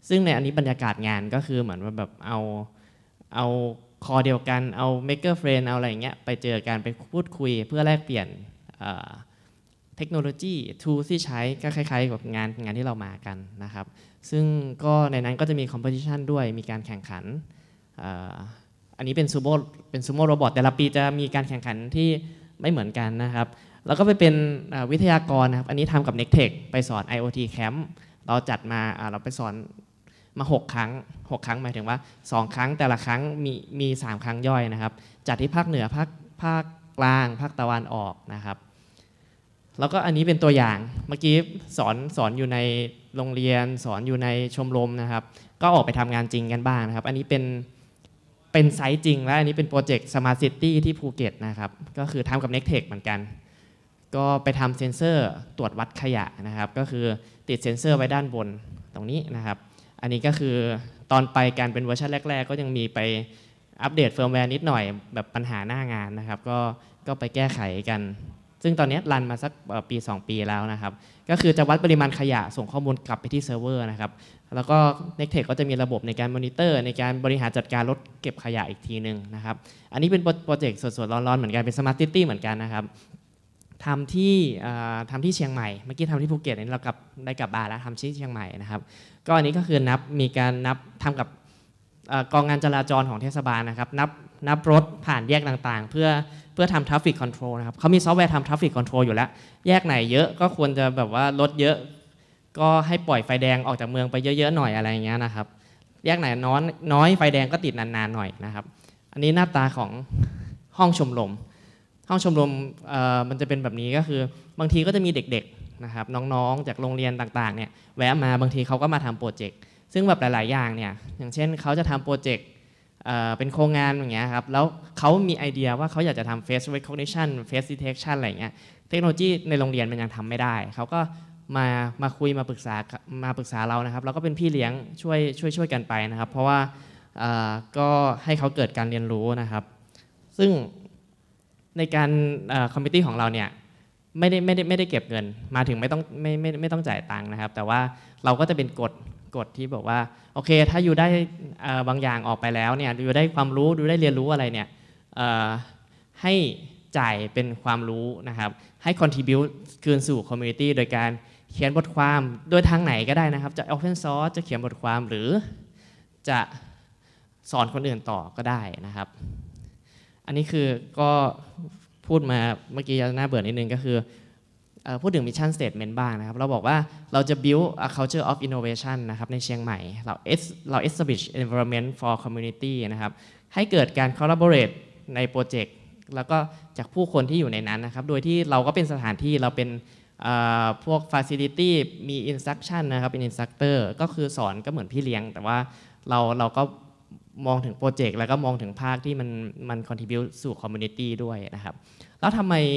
ซึ่งในอันนี้บรรยากาศงานก็คือเหมือนว่าแบบเอาคอเดียวกันเอา Maker Friend เอาอะไรอย่างเงี้ยไปเจอกันไปพูดคุยเพื่อแลกเปลี่ยนเทคโนโลยี tool ที่ใช้ก็คล้ายๆกับงานที่เรามากันนะครับซึ่งก็ในนั้นก็จะมี competition ด้วยมีการแข่งขันอันนี้เป็นซูโม่โรบอทแต่ละปีจะมีการแข่งขันที่ไม่เหมือนกันนะครับแล้วก็ไปเป็นวิทยากรนะครับอันนี้ทำกับ Nectech ไปสอน IoT Camp เราจัดมาเราไปสอนมา6 ครั้งหมายถึงว่า2 ครั้งแต่ละครั้งมี3 ครั้งย่อยนะครับจัดที่ภาคเหนือภาคกลางภาคตะวันออกนะครับแล้วก็อันนี้เป็นตัวอย่างเมื่อกี้สอนอยู่ในโรงเรียนสอนอยู่ในชมรมนะครับก็ออกไปทำงานจริงกันบ้างนะครับอันนี้เป็นไซต์จริงและอันนี้เป็นโปรเจกต์ Smart City ที่ภูเก็ตนะครับก็คือทำกับ Nectech เหมือนกันก็ไปทำเซ็นเซอร์ตรวจวัดขยะนะครับก็คือติดเซ็นเซอร์ไว้ด้านบนตรงนี้นะครับอันนี้ก็คือตอนไปการเป็นเวอร์ชันแรกๆก็ยังมีไปอัปเดตเฟิร์มแวร์นิดหน่อยแบบปัญหาหน้างานนะครับก็ไปแก้ไขกันซึ่งตอนนี้รันมาสักปี 2 ปีแล้วนะครับก็คือจะวัดปริมาณขยะส่งข้อมูลกลับไปที่เซิร์ฟเวอร์นะครับแล้วก็ Nectech ก็จะมีระบบในการมอนิเตอร์ในการบริหารจัดการรถเก็บขยะอีกทีนึงนะครับอันนี้เป็นโปรเจกต์สดๆร้อนๆเหมือนกันเป็น Smart City เหมือนกันนะครับทำที่เชียงใหม่เมื่อกี้ทำที่ภูเก็ตนี่เราได้กลับบ้านแล้วทำที่เชียงใหม่นะครับก็อันนี้ก็คือมีการนับทำกับกองงานจราจรของเทศบาลนะครับนับรถผ่านแยกต่างๆเพื่อทำ traffic control นะครับเขามีซอฟต์แวร์ทำ traffic control อยู่แล้วแยกไหนเยอะก็ควรจะแบบว่ารถเยอะก็ให้ปล่อยไฟแดงออกจากเมืองไปเยอะๆหน่อยอะไรอย่างเงี้ยนะครับแยกไหนน้อยไฟแดงก็ติดนานๆหน่อยนะครับอันนี้หน้าตาของห้องชมรมมันจะเป็นแบบนี้ก็คือบางทีก็จะมีเด็กๆนะครับน้องๆจากโรงเรียนต่างๆเนี่ยแวะมาบางทีเขาก็มาทำโปรเจกต์ซึ่งแบบหลายๆอย่างเนี่ยอย่างเช่นเขาจะทำโปรเจกต์เป็นโครงงานอย่างเงี้ยครับแล้วเขามีไอเดียว่าเขาอยากจะทำ face recognition face detection อะไรอย่างเงี้ยเทคโนโลยีในโรงเรียนมันยังทำไม่ได้เขาก็มาคุยมาปรึกษาเรานะครับเราก็เป็นพี่เลี้ยงช่วยกันไปนะครับเพราะว่าก็ให้เขาเกิดการเรียนรู้นะครับซึ่งในการคอมมิตี้ของเราเนี่ยไม่ได้เก็บเงินมาถึงไม่ต้องจ่ายตังค์นะครับแต่ว่าเราก็จะเป็นกฎที่บอกว่าโอเคถ้าอยู่ได้บางอย่างออกไปแล้วเนี่ยอยู่ได้ความรู้ดูได้เรียนรู้อะไรเนี่ยให้จ่ายเป็นความรู้นะครับให้ contribute คืนสู่ community โดยการเขียนบทความโดยทางไหนก็ได้นะครับจะ open source จะเขียนบทความหรือจะสอนคนอื่นต่อก็ได้นะครับอันนี้คือก็พูดมาเมื่อกี้น่าเบื่อนิดนึงก็คือพูดถึง mission statement บ้างนะครับเราบอกว่าเราจะ build a culture of innovation นะครับในเชียงใหม่เรา establish environment for community นะครับให้เกิดการ collaborate ในโปรเจกต์แล้วก็จากผู้คนที่อยู่ในนั้นนะครับโดยที่เราก็เป็นสถานที่เราเป็นพวก facility มี instruction นะครับเป็น instructor ก็คือสอนก็เหมือนพี่เลี้ยงแต่ว่าเราก็มองถึงโปรเจกต์แล้วก็มองถึงภาคที่มัน contribute สู่ community ด้วยนะครับแล้วทำไม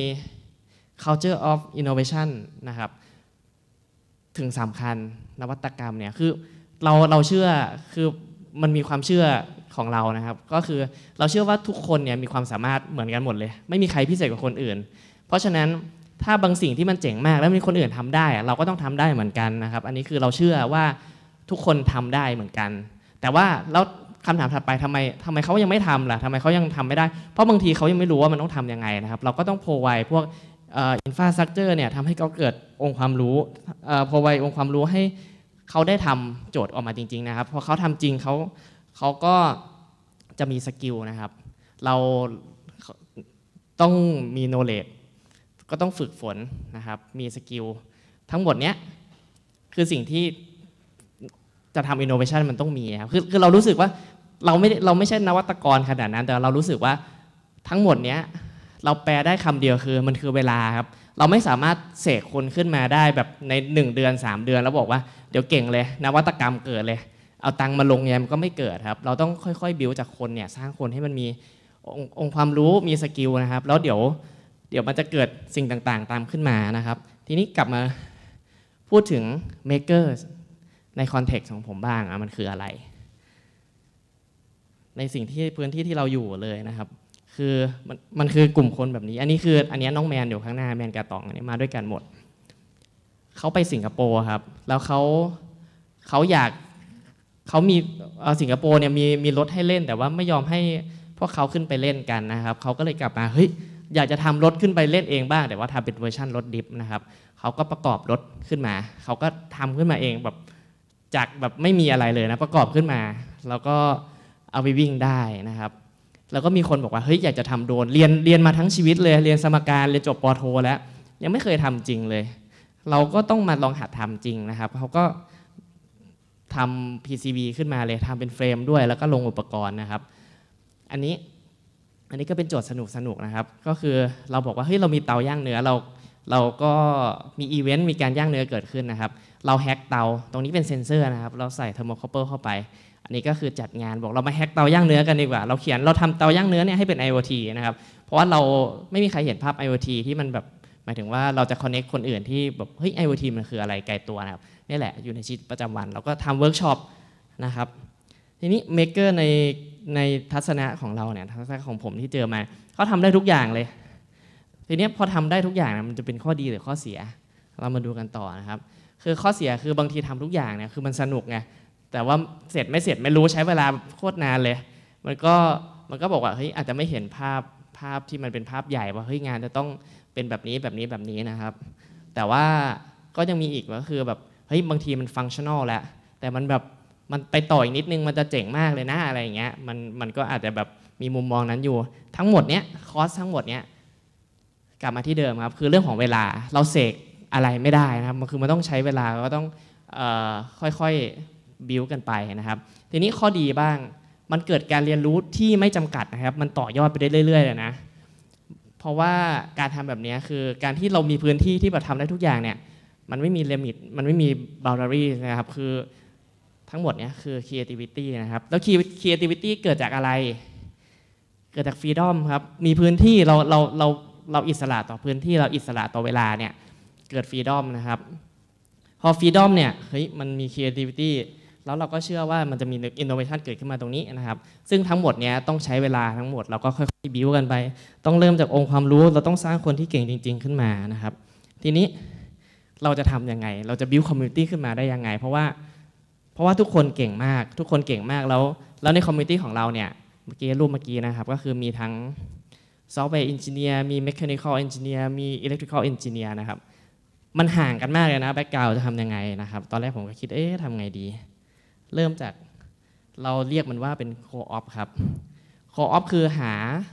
culture of innovation นะครับถึงสำคัญนวัตกรรมเนี่ยคือเราเชื่อคือมันมีความเชื่อของเรานะครับก็คือเราเชื่อว่าทุกคนเนี่ยมีความสามารถเหมือนกันหมดเลยไม่มีใครพิเศษกว่าคนอื่นเพราะฉะนั้นถ้าบางสิ่งที่มันเจ๋งมากแล้วมีคนอื่นทำได้เราก็ต้องทำได้เหมือนกันนะครับอันนี้คือเราเชื่อว่าทุกคนทำได้เหมือนกันแต่ว่าแล้วคำถามถัดไปทำไมเขายังไม่ทำล่ะทำไมเขายังทำไม่ได้เพราะบางทีเขายังไม่รู้ว่ามันต้องทำยังไงนะครับเราก็ต้อง provide พวกinfrastructure เนี่ยทำให้เขาเกิดองค์ความรู้provide องค์ความรู้ให้เขาได้ทำโจทย์ออกมาจริงๆนะครับพอเขาทำจริงเขาก็จะมีสกิลนะครับเราต้องมี knowledge ก็ต้องฝึกฝนนะครับมีสกิลทั้งหมดเนี้ยคือสิ่งที่จะทำ innovation มันต้องมีครับคือเรารู้สึกว่าเราไม่ใช่นวัตกรขนาดนั้นแต่เรารู้สึกว่าทั้งหมดเนี้ยเราแปลได้คำเดียวคือมันคือเวลาครับเราไม่สามารถเสกคนขึ้นมาได้แบบใน1 เดือน 3 เดือนแล้วบอกว่าเดี๋ยวเก่งเลยนวัตกรรมเกิดเลยเอาตังค์มาลงเนี่ยมันก็ไม่เกิดครับเราต้องค่อยๆบิวจากคนเนี่ยสร้างคนให้มันมีองค์ความรู้มีสกิลนะครับแล้วเดี๋ยวมันจะเกิดสิ่งต่างๆตามขึ้นมานะครับทีนี้กลับมาพูดถึง maker ในคอนเท็กซ์ของผมบ้างมันคืออะไรในสิ่งที่พื้นที่ที่เราอยู่เลยนะครับคือมันคือกลุ่มคนแบบนี้อันนี้น้องแมนอยู่ข้างหน้าแมนกาตองอันนี้มาด้วยกันหมดเขาไปสิงคโปร์ครับแล้วเขาอยากเขามีสิงคโปร์เนี่ยมีรถให้เล่นแต่ว่าไม่ยอมให้พวกเขาขึ้นไปเล่นกันนะครับเขาก็เลยกลับมาเฮ้ยอยากจะทำรถขึ้นไปเล่นเองบ้างแต่ว่าทำเป็นเวอร์ชันรถดิฟนะครับเขาก็ประกอบรถขึ้นมาเขาก็ทำขึ้นมาเองแบบจากแบบไม่มีอะไรเลยนะประกอบขึ้นมาแล้วก็เอาไปวิ่งได้นะครับแล้วก็มีคนบอกว่าเฮ้ยอยากจะทำโดรนเรียนมาทั้งชีวิตเลยเรียนสมการเรียนจบปโทแล้วยังไม่เคยทำจริงเลยเราก็ต้องมาลองหัดทำจริงนะครับเขาก็ทำ PCB ขึ้นมาเลยทำเป็นเฟรมด้วยแล้วก็ลงอุปกรณ์นะครับอันนี้ก็เป็นโจทย์สนุกนะครับก็คือเราบอกว่าเฮ้ยเรามีเตาย่างเนื้อเราก็มีอีเวนต์มีการย่างเนื้อเกิดขึ้นนะครับเราแฮกเตาตรงนี้เป็นเซ็นเซอร์นะครับเราใส่เทอร์โมคอปเปอร์เข้าไปอันนี้ก็คือจัดงานบอกเรามาแฮกเตาย่างเนื้อกันดีกว่าเราทำเตาย่างเนื้อเนี่ยให้เป็น IoT นะครับเพราะว่าเราไม่มีใครเห็นภาพ IoT ที่มันแบบหมายถึงว่าเราจะ connect คนอื่นที่แบบเฮ้ย IoT มันคืออะไรไกลตัวนะครับนี่แหละอยู่ในชีวิตประจำวันเราก็ทำเวิร์กช็อปนะครับทีนี้ Maker ในทัศนะของเราเนี่ยทัศนะของผมที่เจอมาเขาทำได้ทุกอย่างเลยทีนี้พอทำได้ทุกอย่างมันจะเป็นข้อดีหรือข้อเสียเรามาดูกันต่อนะครับคือข้อเสียคือบางทีทำทุกอย่างเนี่ยคือมันสนุกไงแต่ว่าเสร็จไม่รู้ใช้เวลาโคตรนานเลยมันก็บอกว่าเฮ้ยอาจจะไม่เห็นภาพที่มันเป็นภาพใหญ่ว่าเฮ้ยงานจะต้องเป็นแบบนี้นะครับแต่ว่าก็ยังมีอีกก็คือแบบเฮ้ยบางทีมันฟังชั่นอลแล้วแต่มันแบบมันไปต่ออีกนิดนึงมันจะเจ๋งมากเลยนะอะไรอย่างเงี้ยมันก็อาจจะแบบมีมุมมองนั้นอยู่ทั้งหมดเนี้ยคอสทั้งหมดเนี้ยกลับมาที่เดิมครับคือเรื่องของเวลาเราเสกอะไรไม่ได้นะครับมันต้องใช้เวลาก็ต้องค่อยๆบิวกันไปนะครับทีนี้ข้อดีบ้างมันเกิดการเรียนรู้ที่ไม่จำกัดนะครับมันต่อยอดไปได้เรื่อยๆเลยนะเพราะว่าการทำแบบนี้คือการที่เรามีพื้นที่ที่แบบทำได้ทุกอย่างเนี่ยมันไม่มีลิมิตมันไม่มี boundary นะครับคือทั้งหมดเนี้ยคือ creativity นะครับแล้ว creativity เกิดจากอะไรเกิดจาก freedom ครับมีพื้นที่เราอิสระต่อพื้นที่เราอิสระต่อเวลาเนี่ยเกิด freedom นะครับพอ freedom เนี่ยเฮ้ยมันมี creativity แล้วเราก็เชื่อว่ามันจะมี innovation เกิดขึ้นมาตรงนี้นะครับซึ่งทั้งหมดเนี้ยต้องใช้เวลาทั้งหมดเราก็ค่อยๆ build กันไปต้องเริ่มจากองค์ความรู้เราต้องสร้างคนที่เก่งจริงๆขึ้นมานะครับทีนี้เราจะทำยังไงเราจะ build community ขึ้นมาได้ยังไงเพราะว่าทุกคนเก่งมากแล้วในคอมมูนิตี้ของเราเนี่ยเมื่อกี้นะครับก็คือมีทั้งซอฟต์แวร์เอนจิเนียร์มีเมคานิคอลเอนจิเนียร์มีอิเล็กทริคอลเอนจิเนียร์นะครับมันห่างกันมากเลยนะแบ็กกราวด์จะทำยังไงนะครับตอนแรกผมก็คิดทำไงดีเริ่มจากเราเรียกมันว่าเป็นโคออฟครับโคออฟคือหา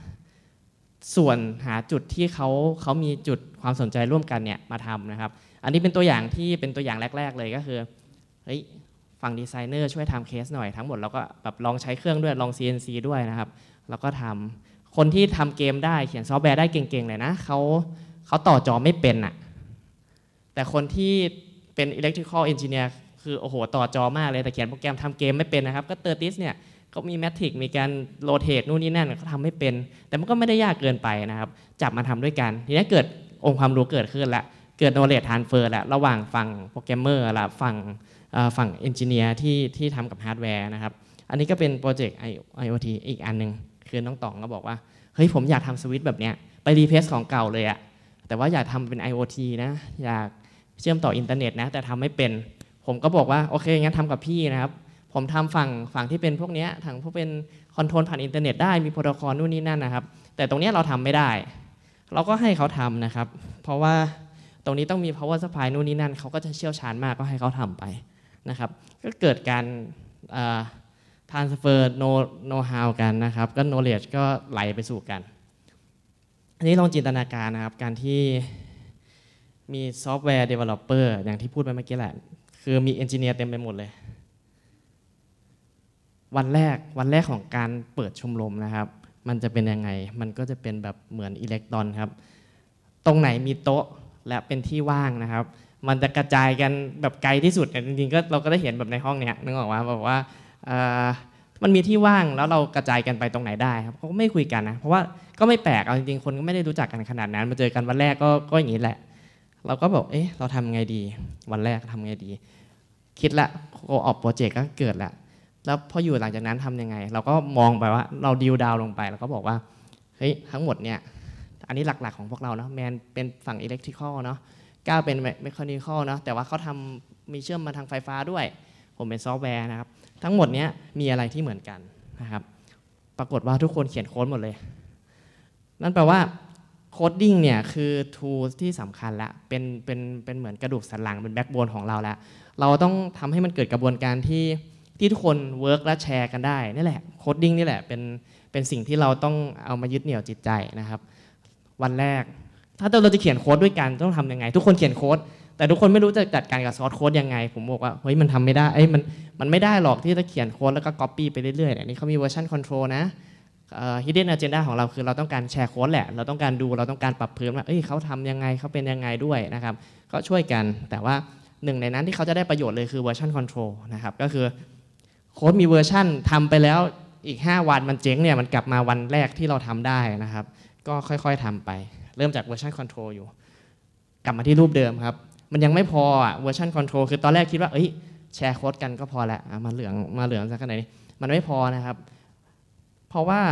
จุดที่เขามีจุดความสนใจร่วมกันเนี่ยมาทำนะครับอันนี้เป็นตัวอย่างแรกๆเลยก็คือเฮ้ยฝั่งดีไซเนอร์ช่วยทำเคสหน่อยทั้งหมดเราก็แบบลองใช้เครื่องด้วยลอง CNC ด้วยนะครับแล้วก็ทำคนที่ทำเกมได้เขียนซอฟต์แวร์ได้เก่งๆเลยนะเขาต่อจอไม่เป็นอ่ะแต่คนที่เป็น electrical engineer คือโอ้โหต่อจอมากเลยแต่เขียนโปรแกรมทำเกมไม่เป็นนะครับก็เตอร์ติสเนี่ยก็มีแมทริกมีการโรเตทนู่นนี่นั่นเขาทำไม่เป็นแต่มันก็ไม่ได้ยากเกินไปนะครับจับมาทำด้วยกันทีนี้เกิดองค์ความรู้เกิดขึ้นแล้วเกิด knowledge transfer แล้วระหว่างฝั่งโปรแกรมเมอร์และฝั่งเอนจิเนียร์ที่ทำกับฮาร์ดแวร์นะครับอันนี้ก็เป็นโปรเจกต์ IoT อีกอันนึงคือน้องต๋องก็บอกว่าเฮ้ยผมอยากทำสวิตช์แบบเนี้ยไปรีเพลซของเก่าเลยอะแต่ว่าอยากทำเป็น IoT นะอยากเชื่อมต่ออินเทอร์เน็ตนะแต่ทำไม่เป็นผมก็บอกว่าโอเคงั้นทำกับพี่นะครับผมทำฝั่งที่เป็นพวกนี้ทางพวกเป็นคอนโทรลผ่านอินเทอร์เน็ตได้มีโปรโตคอลนู่นนี่นั่นนะครับแต่ตรงนี้เราทำไม่ได้เราก็ให้เขาทำนะครับเพราะว่าตรงนี้ต้องมี power supply นู่นนี่นั่นเขาก็จะเชี่ยวชาญมากก็ให้เขาทำไปนะครับก็เกิดการtransfer know how กันนะครับก็ knowledge ก็ไหลไปสู่กันอันนี้ลองจินตนาการนะครับการที่มีซอฟต์แวร์ developer อย่างที่พูดไปเมื่อกี้แหละคือมีเอนจิเนียร์เต็มไปหมดเลยวันแรกของการเปิดชมรมนะครับมันจะเป็นยังไงมันก็จะเป็นแบบเหมือนอิเล็กตรอนครับตรงไหนมีโต๊ะและเป็นที่ว่างนะครับมันจะกระจายกันแบบไกลที่สุดจริงๆก็เราก็ได้เห็นแบบในห้องเนี้ยนึกออกว่าแบบว่ามันมีที่ว่างแล้วเรากระจายกันไปตรงไหนได้ครับเขาก็ไม่คุยกันนะเพราะว่าก็ไม่แปลกเอาจริงๆคนก็ไม่ได้รู้จักกันขนาดนั้นมาเจอกันวันแรกก็อย่างนี้แหละเราก็บอกเราทำไงดีวันแรกทำไงดีคิดละโคออปโปรเจกต์ก็เกิดแล้วพออยู่หลังจากนั้นทำยังไงเราก็มองไปว่าเราดิวดาวลงไปแล้วก็บอกว่าเฮ้ยทั้งหมดเนี่ยอันนี้หลักๆของพวกเราเนาะแมนเป็นฝั่งอิเล็กทริคอลเนาะก้าวเป็นเมคานิคอลเนาะแต่ว่าเขาทำมีเชื่อมมาทางไฟฟ้าด้วยผมเป็นซอฟต์แวร์นะครับทั้งหมดนี้มีอะไรที่เหมือนกันนะครับปรากฏว่าทุกคนเขียนโค้ดหมดเลยนั่นแปลว่าโคดดิ้งเนี่ยคือ tools ที่สำคัญละเป็นเหมือนกระดูกสันหลังเป็นแบ็กโบนของเราแล้วเราต้องทำให้มันเกิดกระบวนการที่ทุกคนเวิร์กและแชร์กันได้นี่แหละโคดดิ้งนี่แหละเป็นสิ่งที่เราต้องเอามายึดเหนี่ยวจิตใจนะครับวันแรกถ้าเราจะเขียนโค้ดด้วยกันต้องทำยังไงทุกคนเขียนโค้ดแต่ทุกคนไม่รู้จะจัดการกับซอสโค้ดยังไงผมบอกว่าเฮ้ยมันทำไม่ได้มันไม่ได้หรอกที่จะเขียนโค้ดแล้วก็ copy ไปเรื่อยๆอันนี้เขามี version control นะhidden agenda ของเราคือเราต้องการแชร์โค้ดแหละเราต้องการดูเราต้องการปรับเพิ่มว่าเขาทำยังไงเขาเป็นยังไงด้วยนะครับก็ช่วยกันแต่ว่าหนึ่งในนั้นที่เขาจะได้ประโยชน์เลยคือ version control นะครับก็คือโค้ดมีเวอร์ชันทำไปแล้วอีก5วันมันเจ๊งเนี่ยมันกลับมาวันแรกที่เราทำได้นะครับก็ค่อยๆทำไปเริ่มจาก version control อยู่กลับมาที่รูปเดิมครับมันยังไม่พอversion control คือตอนแรกคิดว่าแชร์โค้ดกันก็พอแล้วมาเหลืองสักขนาดนี้มันไม่พอนะครับเพราะว่า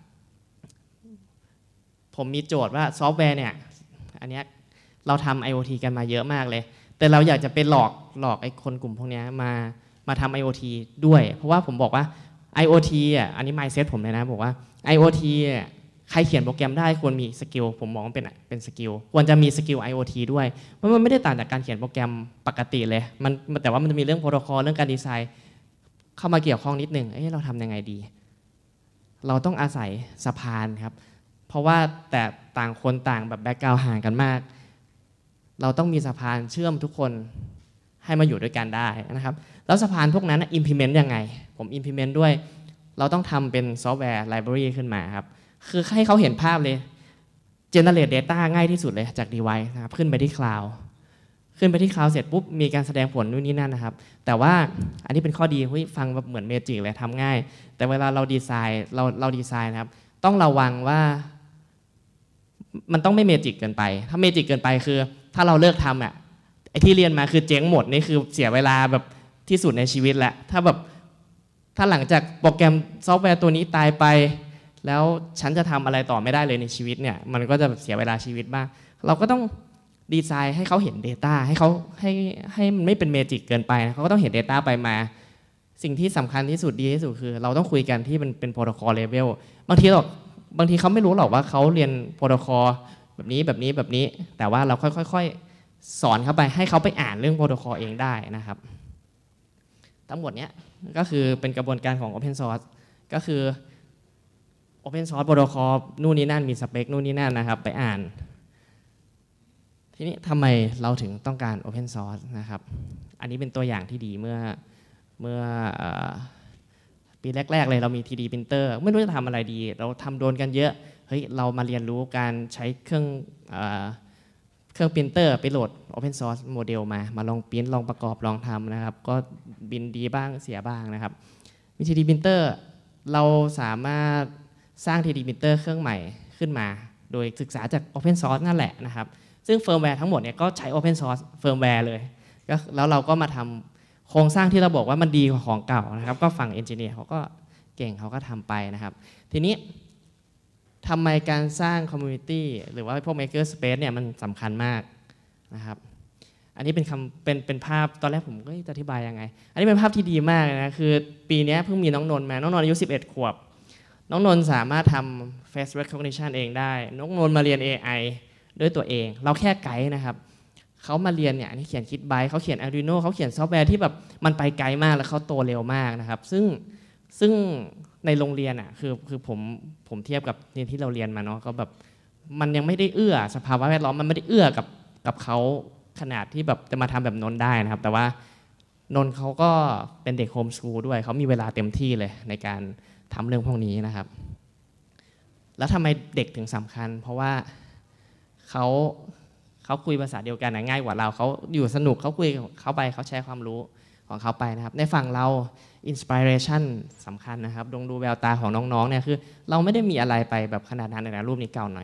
ผมมีโจทย์ว่าซอฟต์แวร์เนี่ยอันนี้เราทำ IoT กันมาเยอะมากเลยแต่เราอยากจะไปหลอกไอ้คนกลุ่มพวกนี้มาทำ IoT ด้วยเพราะว่าผมบอกว่า IoT อันนี้ mindset ผมเลยนะบอกว่า IoT ใครเขียนโปรแกรมได้ควรมีสกิลผมมองเป็นสกิลควรจะมีสกิล IoT ด้วยเพราะมันไม่ได้ต่างจากการเขียนโปรแกรมปกติเลยแต่ว่ามันจะมีเรื่องโปรโตคอลเรื่องการดีไซน์เข้ามาเกี่ยวข้องนิดนึงเราทำยังไงดีเราต้องอาศัยสะพานครับเพราะว่าแต่ต่างคนต่างแบบแบ็คกราวด์ห่างกันมากเราต้องมีสะพานเชื่อมทุกคนให้มาอยู่ด้วยกันได้นะครับแล้วสะพานพวกนั้น implement ยังไงผม implement ด้วยเราต้องทำเป็นซอฟต์แวร์ library ขึ้นมาครับคือให้เขาเห็นภาพเลย generate data ง่ายที่สุดเลยจาก device นะครับขึ้นไปที่ cloud เสร็จปุ๊บมีการแสดงผลนู่นนี่นั่นนะครับแต่ว่าอันนี้เป็นข้อดีฟังแบบเหมือนเมจิกเลยทำง่ายแต่เวลาเราดีไซน์นะครับต้องระวังว่ามันต้องไม่เมจิกเกินไปถ้าเมจิกเกินไปคือถ้าเราเลิกทำไอ้ที่เรียนมาคือเจ๊งหมดนี่คือเสียเวลาแบบที่สุดในชีวิตแหละถ้าหลังจากโปรแกรมซอฟต์แวร์ตัวนี้ตายไปแล้วฉันจะทำอะไรต่อไม่ได้เลยในชีวิตเนี่ยมันก็จะเสียเวลาชีวิตบ้างเราก็ต้องดีไซน์ให้เขาเห็น Data ให้มันไม่เป็นเมจิกเกินไปนะเขาก็ต้องเห็น Data ไปมาสิ่งที่สำคัญที่สุดดีที่สุดคือเราต้องคุยกันที่มันเป็นโปรโตคอลเลเวลบางทีเขาไม่รู้หรอกว่าเขาเรียนโปรโตคอลแบบนี้แต่ว่าเราค่อยๆสอนเขาไปให้เขาไปอ่านเรื่องโปรโตคอลเองได้นะครับทั้งหมดนี้ก็คือเป็นกระบวนการของ Open Source ก็คือ Open Source โปรโตคอลนู่นนี่นั่นมีสเปคนู่นนี่นั่นนะครับไปอ่านทีนี้ทำไมเราถึงต้องการ Open Source นะครับอันนี้เป็นตัวอย่างที่ดีเมื่อปีแรกๆเลยเรามี 3D printer ไม่รู้จะทำอะไรดีเราทำโดรนกันเยอะเรามาเรียนรู้การใช้เครื่องปรินเตอร์ไปโหลด Open Source โมเดลมาลองปริ้นลองประกอบลองทำนะครับก็บินดีบ้างเสียบ้างนะครับมี 3D printer เราสามารถสร้าง 3D printer เครื่องใหม่ขึ้นมาโดยศึกษาจาก Open Source นั่นแหละนะครับซึ่งเฟิร์มแวร์ทั้งหมดเนี่ยก็ใช้ Open Source เฟิร์มแวร์เลยแล้วเราก็มาทำโครงสร้างที่เราบอกว่ามันดีกว่าของเก่านะครับก็ฝั่งเอนจิเนียร์เขาก็เก่งเขาก็ทำไปนะครับทีนี้ทำไมการสร้างคอมมูนิตี้หรือว่าพวก Maker Space เนี่ยมันสำคัญมากนะครับอันนี้เป็นภาพตอนแรกผมก็จะอธิบายยังไงอันนี้เป็นภาพที่ดีมากนะคือปีนี้เพิ่งมีน้องนนท์มาน้องนนท์อายุ11 ขวบน้องนนท์สามารถทำ face recognition เองได้น้องนนท์มาเรียน AI ด้วยตัวเองเราแค่ไกด์นะครับเขามาเรียนเนี่ยนี่เขียนคิดไบต์เขาเขียน Arduino เขาเขียนซอฟต์แวร์ที่แบบมันไปไกลมากแล้วเขาโตเร็วมากนะครับซึ่งในโรงเรียนคือผมเทียบกับที่เราเรียนมาเนาะก็แบบมันยังไม่ได้เอื้อสภาวะแวดล้อมมันไม่ได้เอื้อกับเขาขนาดที่แบบจะมาทำแบบนนท์ได้นะครับแต่ว่านนท์เขาก็เป็นเด็กโฮมสคูลด้วยเขามีเวลาเต็มที่เลยในการทำเรื่องพวกนี้นะครับแล้วทำไมเด็กถึงสำคัญเพราะว่าเขาคุยภาษาเดียวกันง่ายกว่าเราเขาอยู่สนุกเขาคุยเขาไปเขาแชร์ความรู้ของเขาไปนะครับในฝั่งเราอินสปิเรชันสำคัญนะครับดูแววตาของน้องๆเนี่ยคือเราไม่ได้มีอะไรไปแบบขนาดนั้นนะรูปนี้เก่าหน่อย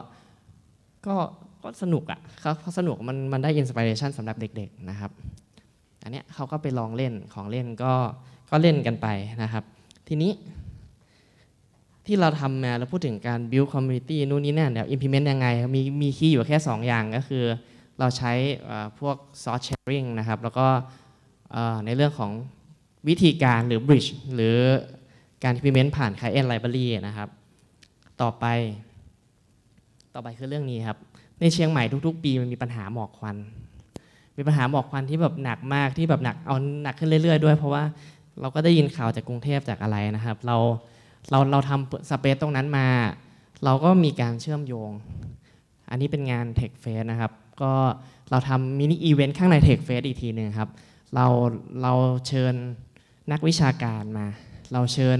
ก็สนุกเขาสนุกมันได้อินสปิเรชันสำหรับเด็กๆนะครับอันนี้เขาก็ไปลองเล่นของเล่นก็เล่นกันไปนะครับทีนี้ที่เราทำมาเราพูดถึงการ build community นู่นนี่นั่นเดี๋ยว implement ยังไงมีคีย์อยู่แค่2 อย่างก็คือเราใช้พวก source sharing นะครับแล้วก็ในเรื่องของวิธีการหรือ bridge หรือการ implement ผ่าน client library นะครับต่อไปคือเรื่องนี้ครับในเชียงใหม่ทุกๆปีมันมีปัญหาหมอกควันที่แบบหนักมากที่แบบหนักขึ้นเรื่อยๆด้วยเพราะว่าเราก็ได้ยินข่าวจากกรุงเทพจากอะไรนะครับเราทำสเปซตรงนั้นมาเราก็มีการเชื่อมโยงอันนี้เป็นงาน Tech Fest นะครับก็เราทำมินิอีเวนต์ข้างใน Tech Fest อีกทีหนึ่งครับเราเชิญนักวิชาการมาเราเชิญ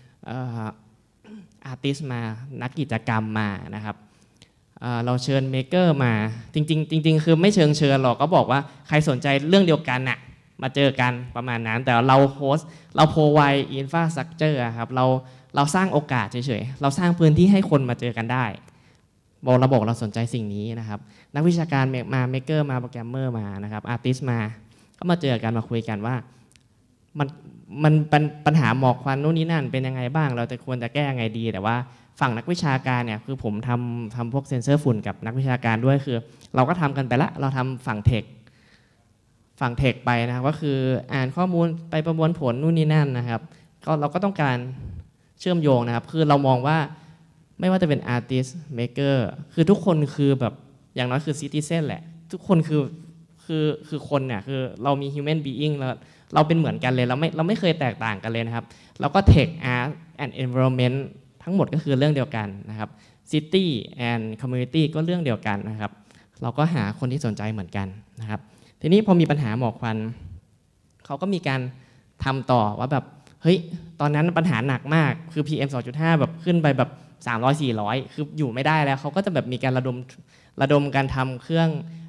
อาร์ติสต์มานักกิจกรรมมานะครับเราเชิญเมเกอร์มาจริงคือไม่เชิญหรอกก็บอกว่าใครสนใจเรื่องเดียวกันน่ะมาเจอกันประมาณนั้นแต่เราโฮสต์เราโพรไวด์อินฟราสตรัคเจอร์ครับเราสร้างโอกาสเฉยๆเราสร้างพื้นที่ให้คนมาเจอกันได้เราสนใจสิ่งนี้นะครับนักวิชาการมาเมเกอร์มาโปรแกรมเมอร์มานะครับอาร์ติสต์มาก็มาเจอกันมาคุยกันว่ามันเป็นปัญหาหมอกควันนู่นนี่นั่นเป็นยังไงบ้างเราจะควรจะแก้ยังไงดีแต่ว่าฝั่งนักวิชาการเนี่ยคือผมทำพวกเซ็นเซอร์ฝุ่นกับนักวิชาการด้วยคือเราก็ทำกันไปละเราทำฝั่งเทคไปนะครับก็คืออ่านข้อมูลไปประมวลผลนู่นนี่นั่นนะครับก็เราก็ต้องการเชื่อมโยงนะครับคือเรามองว่าไม่ว่าจะเป็นอาร์ติสต์เมเกอร์คือทุกคนคือแบบอย่างน้อยคือซิติเซนแหละทุกคนคือคนเนี่ยคือเรามี human being แล้วเราเป็นเหมือนกันเลยเราไม่เคยแตกต่างกันเลยนะครับเราก็ Tech Art and Environment ทั้งหมดก็คือเรื่องเดียวกันนะครับ City and Community ก็เรื่องเดียวกันนะครับเราก็หาคนที่สนใจเหมือนกันนะครับทีนี้พอมีปัญหาหมอกควันเขาก็มีการทำต่อว่าแบบเฮ้ยตอนนั้นปัญหาหนักมากคือ PM 2.5 แบบขึ้นไปแบบ300-400คืออยู่ไม่ได้แล้วเขาก็จะแบบมีการระดมการทำเครื่อง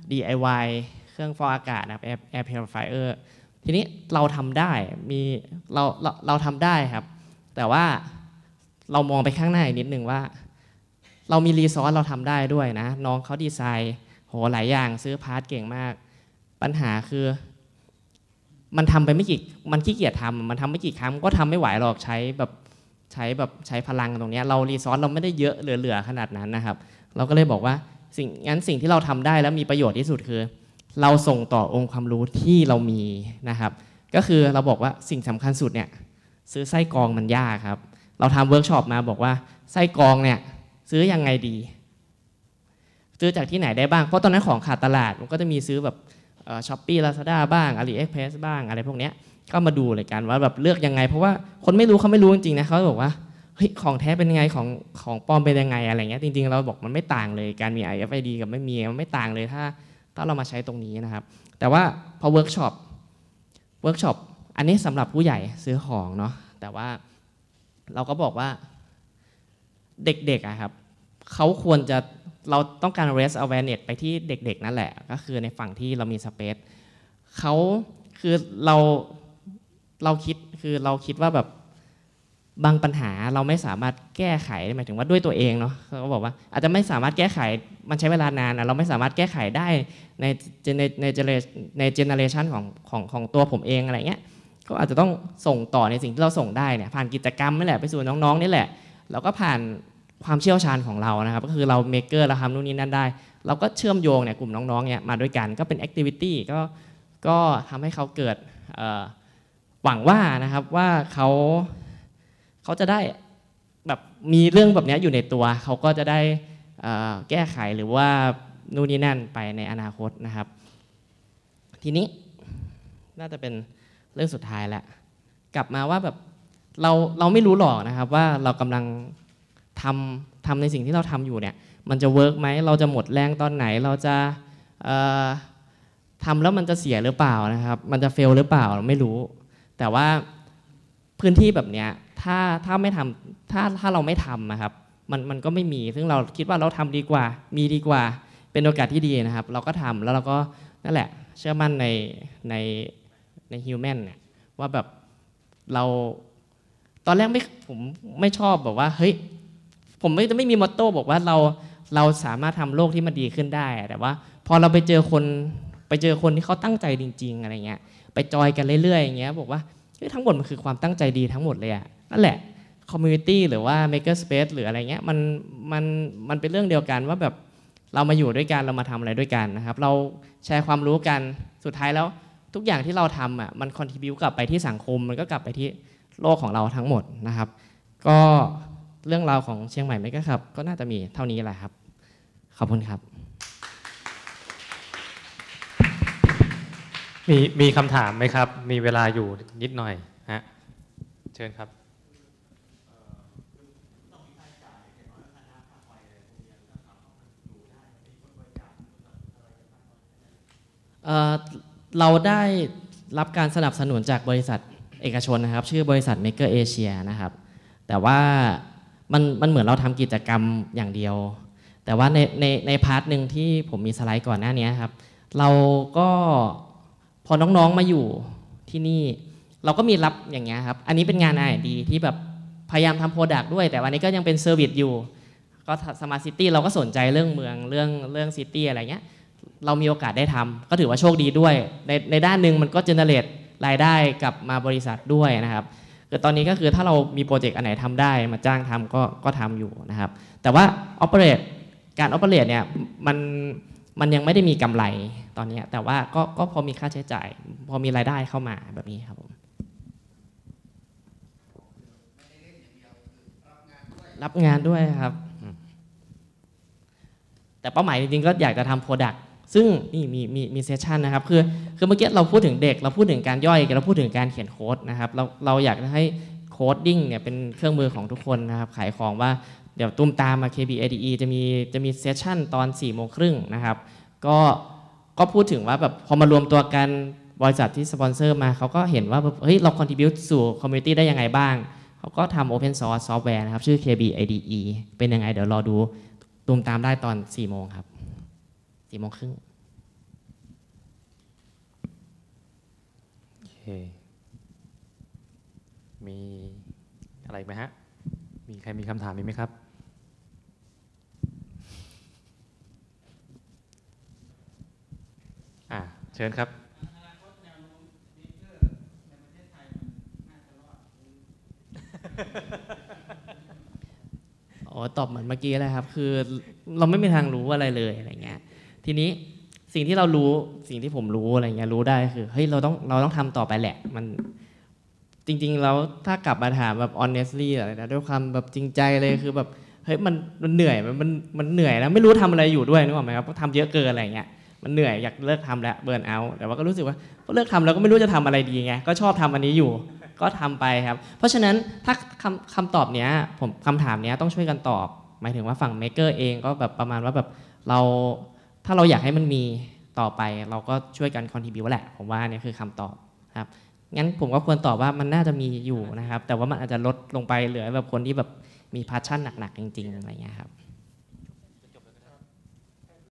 DIY เครื่องฟอกอากาศนะครับ Air Purifier ทีนี้เราทำได้เราทำได้ครับแต่ว่าเรามองไปข้างหน้าอีกนิดนึงว่าเรามีรีซอสเราทำได้ด้วยนะน้องเขาดีไซน์โหหลายอย่างซื้อพาร์ทเก่งมากปัญหาคือมันทำไปไม่กี่มันขี้เกียจทำมันทำไม่กี่ครั้งก็ทำไม่ไหวหรอกใช้พลังตรงนี้เรารีซอสเราไม่ได้เยอะเหลือขนาดนั้นนะครับเราก็เลยบอกว่าสิ่งที่เราทำได้แล้วมีประโยชน์ที่สุดคือเราส่งต่อองค์ความรู้ที่เรามีนะครับก็คือเราบอกว่าสิ่งสำคัญสุดเนี่ยซื้อไส้กรองมันยากครับเราทำเวิร์กช็อปมาบอกว่าไส้กรองเนี่ยซื้อยังไงดีซื้อจากที่ไหนได้บ้างเพราะตอนนั้นของขาดตลาดมันก็จะมีซื้อแบบShopee Lazada บ้าง AliExpress บ้างอะไรพวกนี้ก็มาดูเลยกันว่าแบบเลือกยังไงเพราะว่าคนไม่รู้เขาไม่รู้จริงๆนะเขาบอกว่าเฮ้ยของแท้เป็นยังไงของปลอมเป็นยังไงอะไรเงี้ยจริงๆเราบอกมันไม่ต่างเลยการมี RFID กับไม่มีมันไม่ต่างเลยถ้าเรามาใช้ตรงนี้นะครับแต่ว่าพอเวิร์กช็อปอันนี้สำหรับผู้ใหญ่ซื้อของเนาะแต่ว่าเราก็บอกว่าเด็กๆอะครับเขาควรจะเราต้องการ raise awareness ไปที่เด็กๆนั่นแหละก็คือในฝั่งที่เรามี space เขาคือเราคิดว่าแบบบางปัญหาเราไม่สามารถแก้ไขหมายถึงว่าด้วยตัวเองเนาะเขาบอกว่าอาจจะไม่สามารถแก้ไขมันใช้เวลานานนะเราไม่สามารถแก้ไขได้ในเจเนอเรชันของตัวผมเองอะไรเงี้ยก็อาจจะต้องส่งต่อในสิ่งที่เราส่งได้เนี่ยผ่านกิจกรรมนี่แหละไปสู่น้องๆนี่แหละแล้วก็ผ่านความเชี่ยวชาญของเรานะครับก็คือเราเมคเกอร์เราทำนู่นนี่นั่นได้เราก็เชื่อมโยงเนี่ยกลุ่มน้องๆเนี่ยมาด้วยกันก็เป็นแอคทิวิตี้ก็ทำให้เขาเกิดหวังว่านะครับว่าเขาจะได้แบบมีเรื่องแบบนี้อยู่ในตัวเขาก็จะได้แก้ไขหรือว่านู่นนี่นั่นไปในอนาคตนะครับทีนี้น่าจะเป็นเรื่องสุดท้ายแล้วกลับมาว่าแบบเราไม่รู้หรอกนะครับว่าเรากำลังทำในสิ่งที่เราทำอยู่เนี่ยมันจะเวิร์กไหมเราจะหมดแรงตอนไหนเราจะทำแล้วมันจะเสียหรือเปล่านะครับมันจะเฟลหรือเปล่าเราไม่รู้แต่ว่าพื้นที่แบบเนี้ยถ้าไม่ทำถ้าเราไม่ทำนะครับมันก็ไม่มีซึ่งเราคิดว่าเราทำดีกว่ามีดีกว่าเป็นโอกาสที่ดีนะครับเราก็ทำแล้วเราก็นั่นแหละเชื่อมั่นในฮิวแมนเนี่ยว่าแบบเราตอนแรกผมไม่ชอบบอกว่าเฮ้ยผมไม่มีมอตโต้บอกว่าเราสามารถทำโลกที่มันดีขึ้นได้แต่ว่าพอเราไปเจอคนที่เขาตั้งใจจริงๆอะไรเงี้ยไปจอยกันเรื่อยๆอย่างเงี้ยบอกว่าทั้งหมดมันคือความตั้งใจดีทั้งหมดเลยอะนั่นแหละคอมมูนิตี้หรือว่า maker space หรืออะไรเงี้ยมันเป็นเรื่องเดียวกันว่าแบบเรามาอยู่ด้วยกันเรามาทำอะไรด้วยกันนะครับเราแชร์ความรู้กันสุดท้ายแล้วทุกอย่างที่เราทำอ่ะมัน contribute กลับไปที่สังคมมันก็กลับไปที่โลกของเราทั้งหมดนะครับก็เรื่องราวของเชียงใหม่Maker Clubก็น่าจะมีเท่านี้แหละครับขอบคุณครับมีคำถามไหมครับมีเวลาอยู่นิดหน่อยฮะเชิญครับเราได้รับการสนับสนุนจากบริษัทเอกชนนะครับชื่อบริษัท Maker Asia นะครับแต่ว่ามันเหมือนเราทำกิจกรรมอย่างเดียวแต่ว่าในพาร์ทหนึ่งที่ผมมีสไลด์ก่อนหน้านี้ครับเราก็พอน้องๆมาอยู่ที่นี่เราก็มีรับอย่างเงี้ยครับอันนี้เป็นงาน R&D ที่แบบพยายามทำโปรดักต์ด้วยแต่วันนี้ก็ยังเป็นเซอร์วิสอยู่ก็สมาร์ทซิตี้เราก็สนใจเรื่องเมืองเรื่องซิตี้อะไรเงี้ยเรามีโอกาสได้ทำก็ถือว่าโชคดีด้วยในด้านหนึ่งมันก็เจเนเรตรายได้กลับมาบริษัทด้วยนะครับคือตอนนี้ก็คือถ้าเรามีโปรเจกต์อันไหนทำได้มาจ้างทำก็ทำอยู่นะครับแต่ว่าการ operate เนี่ยมันยังไม่ได้มีกำไรตอนนี้แต่ว่าก็พอมีค่าใช้จ่ายพอมีรายได้เข้ามาแบบนี้ครับผมรับงานด้วยครับแต่เป้าหมายจริงๆก็อยากจะทำ product ซึ่งนี่มีเซสชันนะครับคือเมื่อกี้เราพูดถึงเด็กเราพูดถึงการย่อยเราพูดถึงการเขียนโค้ดนะครับเราอยากให้โคดดิ้งเนี่ยเป็นเครื่องมือของทุกคนนะครับขายของว่าเดี๋ยวตุ้มตามมา KBIDE จะมีเซสชันตอน4 โมงครึ่งนะครับก็พูดถึงว่าแบบพอมารวมตัวกันบริษัทที่สปอนเซอร์มาเขาก็เห็นว่าเฮ้ยเรา contribute สู่ community ได้ยังไงบ้างเขาก็ทำ open source software นะครับชื่อ KBIDE เป็นยังไงเดี๋ยวรอดูตุ้มตามได้ตอน4 โมงครับ4 โมงครึ่งโอเคมีอะไรไหมฮะมีใครมีคำถามไหมครับเชิญครับตอบเหมือนเมื่อกี้เลยครับคือเราไม่มีทางรู้อะไรเลยอะไรเงี้ยทีนี้สิ่งที่เรารู้สิ่งที่ผมรู้อะไรเงี้ยรู้ได้คือเฮ้ยเราต้องทำต่อไปแหละมันจริงๆแล้วถ้ากลับมาถามแบบ honestly อะไรนะด้วยความแบบจริงใจเลยคือแบบเฮ้ยมันเหนื่อยมันเหนื่อยแล้วไม่รู้ทำอะไรอยู่ด้วยนึกออกไหมครับทำเยอะเกินอะไรเงี้ยมันเหนื่อยอยากเลิกทำแล้วเบิร์นเอาท์แต่ว่าก็รู้สึกว่าเลิกทำแล้วก็ไม่รู้จะทำอะไรดีไงก็ชอบทำอันนี้อยู่ก็ทำไปครับเพราะฉะนั้นถ้าคำตอบเนี้ยผมคำถามเนี้ยต้องช่วยกันตอบหมายถึงว่าฝั่งเมเกอร์เองก็แบบประมาณว่าแบบถ้าเราอยากให้มันมีต่อไปเราก็ช่วยกันคอนทริบิวต์แหละผมว่านี่คือคำตอบครับงั้นผมก็ควรตอบว่ามันน่าจะมีอยู่นะครับแต่ว่ามันอาจจะลดลงไปเหลือแบบคนที่แบบมีพาชั่นหนักๆจริงๆอะไรเงี้ยครับ